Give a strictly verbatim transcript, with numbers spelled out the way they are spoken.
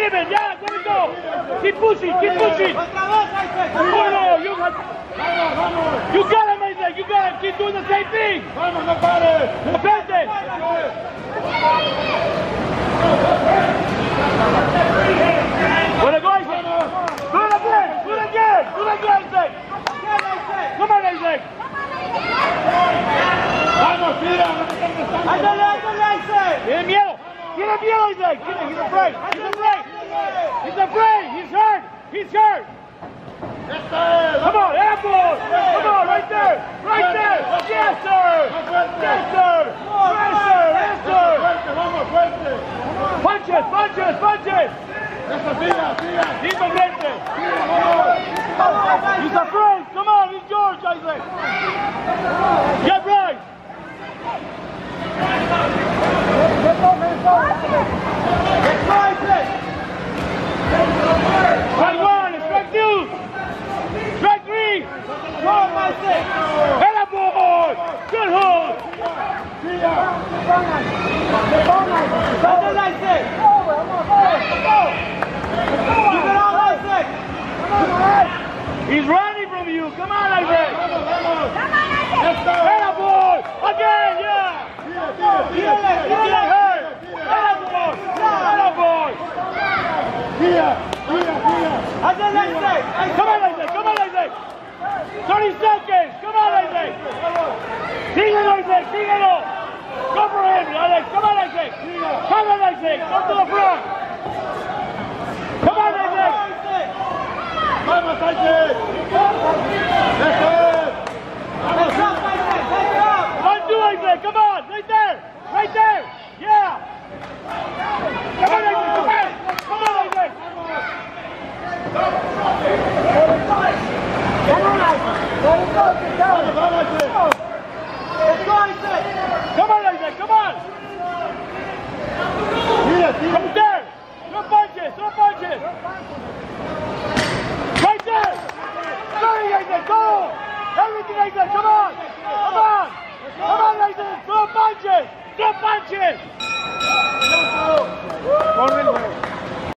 him, yeah, there we go. Keep pushing, keep pushing. Follow, you, you got him, Isaac, you got him. Keep doing the same thing. Defende. Wanna go, Isaac? Do it again, do it again, do it again, Isaac. Come on, Isaac. Vamos, tira. Ándale, ándale, Isaac. Tiene miedo, tiene miedo, Isaac. He's afraid, he's afraid. He's afraid, he's hurt, he's hurt. Come on, airborne. Come on, right there, right there. Yes, sir. Yes, sir. Yes, sir. Yes, sir. Punches, punches, punches. He's frente. He's afraid. Come on, he's yours, Isaac. Get right. Strike one, strike two. Strike three. Head up, boy. Good hold. He's running from you. Come on, Isaac. Head up, boy. Again, yeah. He's getting hurt. Head up, boy. Head up, boy. Come on, Isaac. Come on, Isaac. thirty seconds. Come on, Isaac. Síguelo, Isaac. Síguelo. Go for him, Alex. Come on, Isaac. Come on, Isaac. Come to the front. Come on, Isaac. Vamos, Isaac. Eso es. One, two, Isaac. Come on. Right there. Right there. Yeah. Come on, Isaac. Come on. Come on, Isaac. Come on, Isaac. Let it go. Get down. Let's go, Isaac. Come on, Isaac. Come on. Come there. No punches. No punches. Right there. Go, Isaac. Go. Everything, Isaac. Come on. Come on. Come on, Isaac. No punches. No punches.